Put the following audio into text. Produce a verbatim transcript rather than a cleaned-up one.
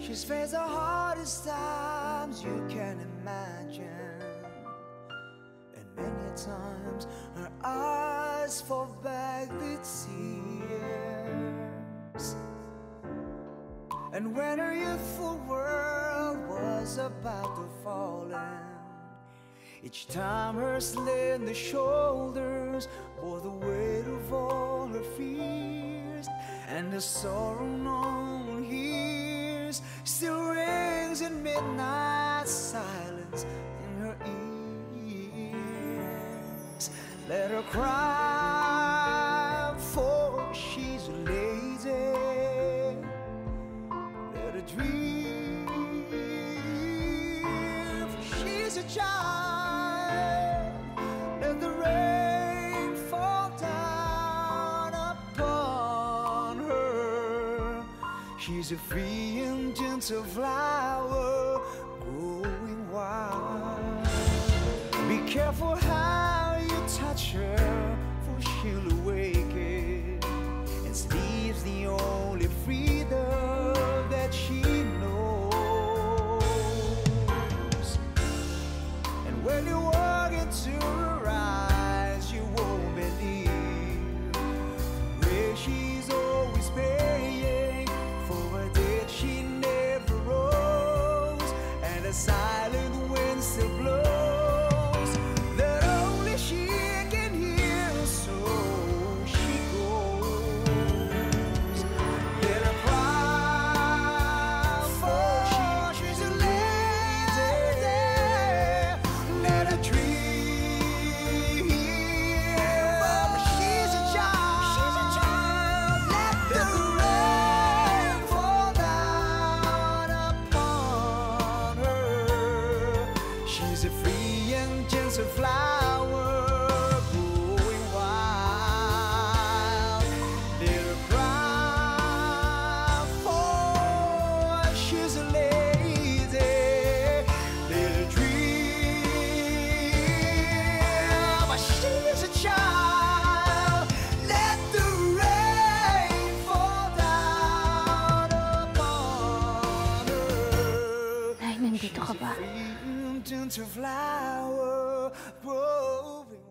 She's faced the hardest times you can imagine, and many times her eyes fall back with tears. And when her youthful world was about to fall in, each time her slender shoulders bore the weight of all her fears, and the sorrow known hears still rings in midnight silence in her ears. Let her cry, for she's a lady. Let her dream, for she's a child. Let the rain fall down upon her. She's a free and gentle flower growing wild. Be careful how you touch her, for she'll awaken and sleeps the only freedom that she knows. And when you walk into her eyes, you won't believe where she's always paying for a debt she never rose, and a silent wind still blows that only she can hear. So she goes. Let her cry, for she's a lady. Let her dream, for she's a child. She's a child. Let the rain fall down upon her. She's a free and gentle flower growing wild. Let her cry, for she's a lady. Let her dream, but she's a child. Let the rain fall down upon her. Nay, nandito ka ba? Free and gentle flower growing